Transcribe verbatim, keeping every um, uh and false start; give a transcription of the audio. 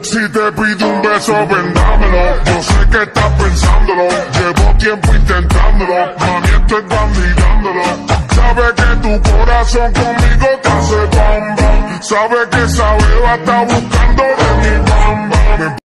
Si te pido un beso, vendámelo. Yo sé que estás pensándolo. Llevo tiempo intentándolo. Mami, estoy bandidándolo. Sabe que tu corazón conmigo te hace bam bam. Sabe que esa beba está buscando